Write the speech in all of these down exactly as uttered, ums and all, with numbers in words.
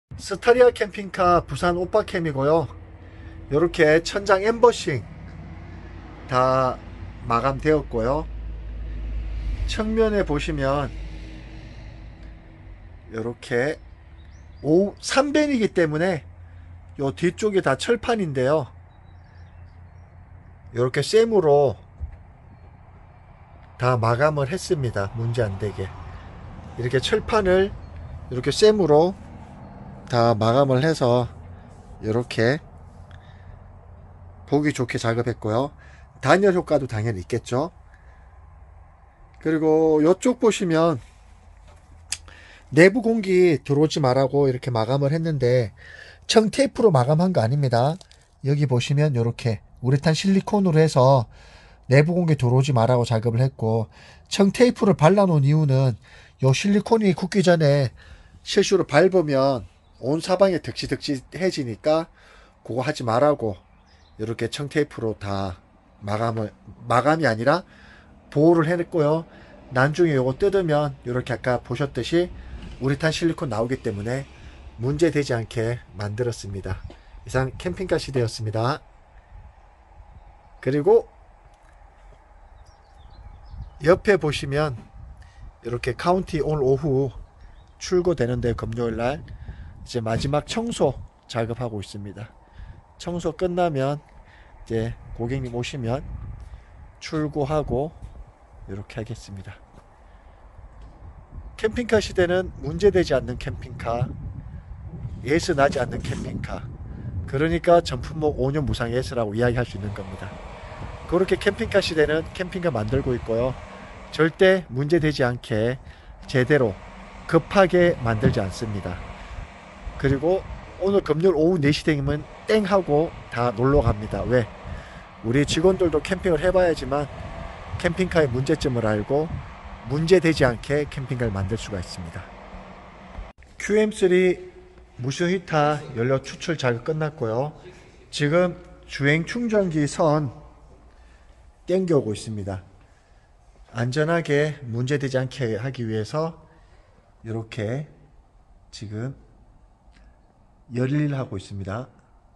스타리아 캠핑카 부산 오빠캠이고요. 이렇게 천장 엠버싱 다 마감되었고요. 측면에 보시면 이렇게 삼 밴이기 때문에 요 뒤쪽이 다 철판인데요. 이렇게 쇠무로 다 마감을 했습니다. 문제 안되게 이렇게 철판을 이렇게 쇠무로 다 마감을 해서 이렇게 보기 좋게 작업했고요. 단열 효과도 당연히 있겠죠. 그리고 이쪽 보시면 내부 공기 들어오지 말라고 이렇게 마감을 했는데 청테이프로 마감한 거 아닙니다. 여기 보시면 이렇게 우레탄 실리콘으로 해서 내부 공기 들어오지 말라고 작업을 했고, 청테이프를 발라 놓은 이유는 요 실리콘이 굳기 전에 실수로 밟으면 온 사방에 득실득실해지니까 그거 하지 말라고 이렇게 청테이프로 다 마감을 마감이 아니라 보호를 해냈고요. 나중에 요거 뜯으면 이렇게 아까 보셨듯이 우레탄 실리콘 나오기 때문에 문제되지 않게 만들었습니다. 이상 캠핑카 시대였습니다. 그리고 옆에 보시면 이렇게 카운티 오늘 오후 출고되는데 금요일날 이제 마지막 청소 작업하고 있습니다. 청소 끝나면 이제 고객님 오시면 출고하고 이렇게 하겠습니다. 캠핑카 시대는 문제되지 않는 캠핑카, 예스 나지 않는 캠핑카, 그러니까 전품목 오 년 무상 예스라고 이야기할 수 있는 겁니다. 그렇게 캠핑카 시대는 캠핑카 만들고 있고요. 절대 문제되지 않게 제대로 급하게 만들지 않습니다. 그리고 오늘 금요일 오후 네 시 되면 땡 하고 다 놀러 갑니다. 왜? 우리 직원들도 캠핑을 해봐야지만 캠핑카의 문제점을 알고 문제되지 않게 캠핑카를 만들 수가 있습니다. 큐엠 쓰리 무수 히터 연료 추출 작업 끝났고요. 지금 주행 충전기 선 땡겨오고 있습니다. 안전하게 문제되지 않게 하기 위해서 이렇게 지금 열일을 하고 있습니다.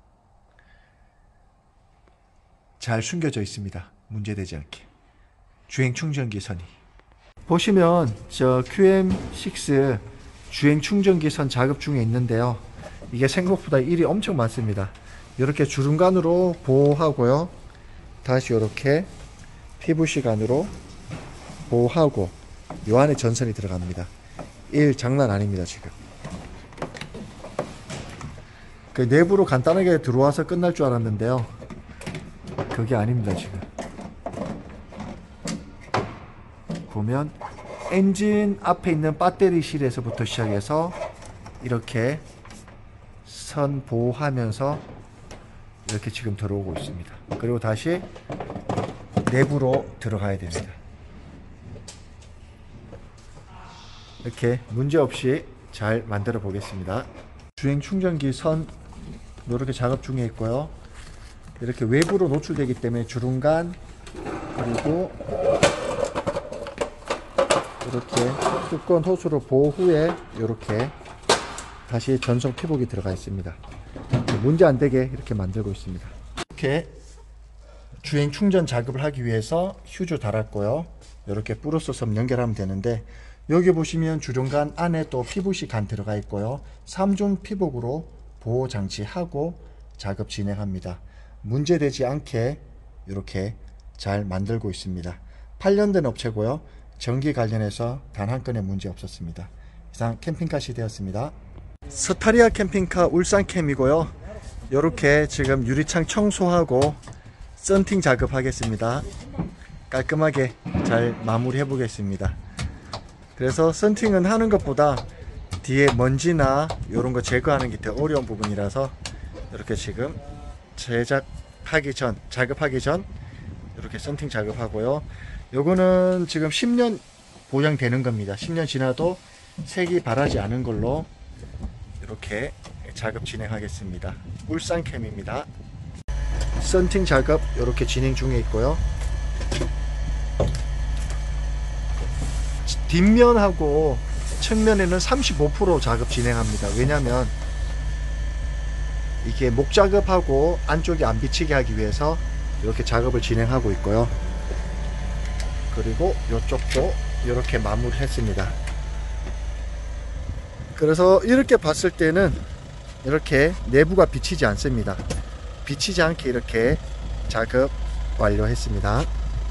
잘 숨겨져 있습니다. 문제되지 않게. 주행 충전기 선이. 보시면 저 큐엠 식스 주행 충전기 선 작업 중에 있는데요. 이게 생각보다 일이 엄청 많습니다. 이렇게 주름관으로 보호하고요. 다시 이렇게 피브씨관으로 보호하고 요 안에 전선이 들어갑니다. 일 장난 아닙니다. 지금 그 내부로 간단하게 들어와서 끝날 줄 알았는데요. 그게 아닙니다. 지금 보면 엔진 앞에 있는 배터리실에서부터 시작해서 이렇게 선 보호하면서 이렇게 지금 들어오고 있습니다. 그리고 다시 내부로 들어가야 됩니다. 이렇게 문제없이 잘 만들어 보겠습니다. 주행 충전기 선 이렇게 작업 중에 있고요. 이렇게 외부로 노출되기 때문에 주름관 그리고 이렇게 두꺼운 호스로 보호 후에 이렇게 다시 전선 피복이 들어가 있습니다. 문제 안 되게 이렇게 만들고 있습니다. 이렇게 주행 충전 작업을 하기 위해서 휴즈 달았고요. 이렇게 플러스 섬 연결하면 되는데, 여기 보시면 주름관 안에 또 피브씨 관 들어가 있고요. 삼 중 피복으로 보호 장치하고 작업 진행합니다. 문제되지 않게 이렇게 잘 만들고 있습니다. 팔 년 된 업체고요. 전기 관련해서 단 한 건의 문제 없었습니다. 이상 캠핑카 시대였습니다. 스타리아 캠핑카 울산캠이고요. 이렇게 지금 유리창 청소하고 썬팅 작업하겠습니다. 깔끔하게 잘 마무리해 보겠습니다. 그래서 썬팅은 하는 것보다 뒤에 먼지나 이런 거 제거하는 게 더 어려운 부분이라서 이렇게 지금 제작하기 전, 작업하기 전 이렇게 썬팅 작업하고요. 요거는 지금 십 년 보장되는 겁니다. 십 년 지나도 색이 바라지 않은 걸로 이렇게 작업 진행하겠습니다. 울산캠입니다. 썬팅 작업 이렇게 진행 중에 있고요. 뒷면하고 측면에는 삼십오 퍼센트 작업 진행합니다. 왜냐면 이게 목 작업하고 안쪽에 안 비치게 하기 위해서 이렇게 작업을 진행하고 있고요. 그리고 이쪽도 이렇게 마무리했습니다. 그래서 이렇게 봤을 때는 이렇게 내부가 비치지 않습니다. 비치지 않게 이렇게 작업 완료했습니다.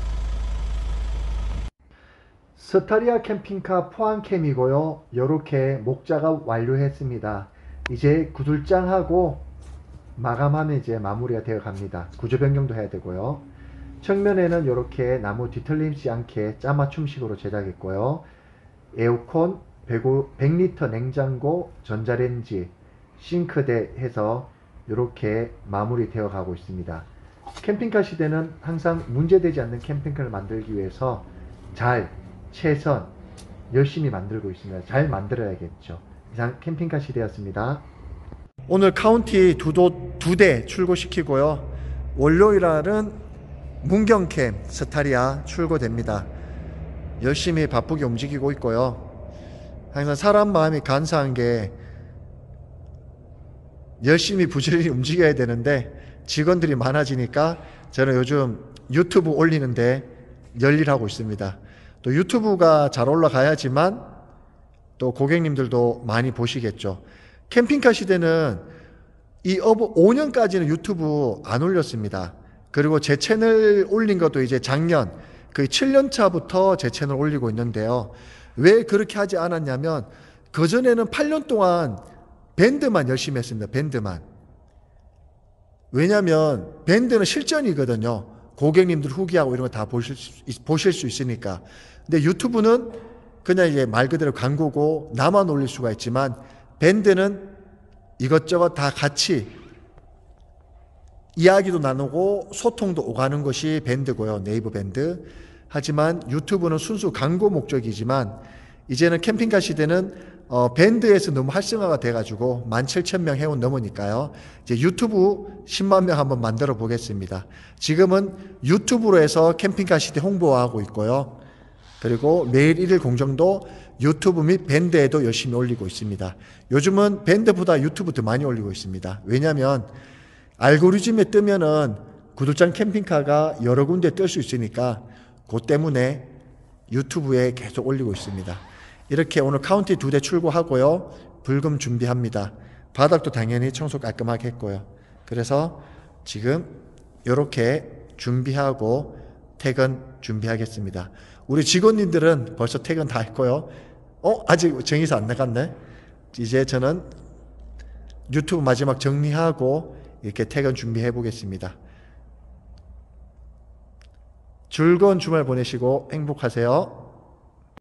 스타리아 캠핑카 포항캠이고요. 이렇게 목작업 완료했습니다. 이제 구들장하고 마감하면 이제 마무리가 되어 갑니다. 구조 변경도 해야 되고요. 측면에는 이렇게 나무 뒤틀림지 않게 짜맞춤식으로 제작했고요. 에어컨, 백 리터 냉장고, 전자레인지, 싱크대 해서 이렇게 마무리 되어 가고 있습니다. 캠핑카 시대는 항상 문제되지 않는 캠핑카를 만들기 위해서 잘, 최선, 열심히 만들고 있습니다. 잘 만들어야겠죠. 이상 캠핑카 시대였습니다. 오늘 카운티 두 대 출고시키고요. 월요일날은 문경캠 스타리아 출고됩니다. 열심히 바쁘게 움직이고 있고요. 항상 사람 마음이 간사한 게 열심히 부지런히 움직여야 되는데 직원들이 많아지니까 저는 요즘 유튜브 올리는데 열일하고 있습니다. 또 유튜브가 잘 올라가야지만 또 고객님들도 많이 보시겠죠. 캠핑카 시대는 이 어버 오 년까지는 유튜브 안 올렸습니다. 그리고 제 채널 올린 것도 이제 작년 거의 칠 년 차부터 제 채널 올리고 있는데요. 왜 그렇게 하지 않았냐면 그전에는 팔 년 동안 밴드만 열심히 했습니다. 밴드만. 왜냐면 밴드는 실전이거든요. 고객님들 후기하고 이런 거 다 보실 수, 보실 수 있으니까. 근데 유튜브는 그냥 이제 말 그대로 광고고 나만 올릴 수가 있지만 밴드는 이것저것 다 같이 이야기도 나누고 소통도 오가는 것이 밴드고요. 네이버 밴드. 하지만 유튜브는 순수 광고 목적이지만 이제는 캠핑카 시대는 어, 밴드에서 너무 활성화가 돼가지고 만 칠천 명 회원 넘으니까요. 이제 유튜브 십만 명 한번 만들어 보겠습니다. 지금은 유튜브로 해서 캠핑카 시대 홍보하고 있고요. 그리고 매일 일 일 공정도 유튜브 및 밴드에도 열심히 올리고 있습니다. 요즘은 밴드보다 유튜브 더 많이 올리고 있습니다. 왜냐하면 알고리즘에 뜨면은 구들장 캠핑카가 여러 군데 뜰 수 있으니까 그 때문에 유튜브에 계속 올리고 있습니다. 이렇게 오늘 카운티 두 대 출고하고요. 불금 준비합니다. 바닥도 당연히 청소 깔끔하게 했고요. 그래서 지금 이렇게 준비하고 퇴근 준비하겠습니다. 우리 직원님들은 벌써 퇴근 다 했고요. 어? 아직 정의사 안 나갔네? 이제 저는 유튜브 마지막 정리하고 이렇게 퇴근 준비해 보겠습니다. 즐거운 주말 보내시고 행복하세요.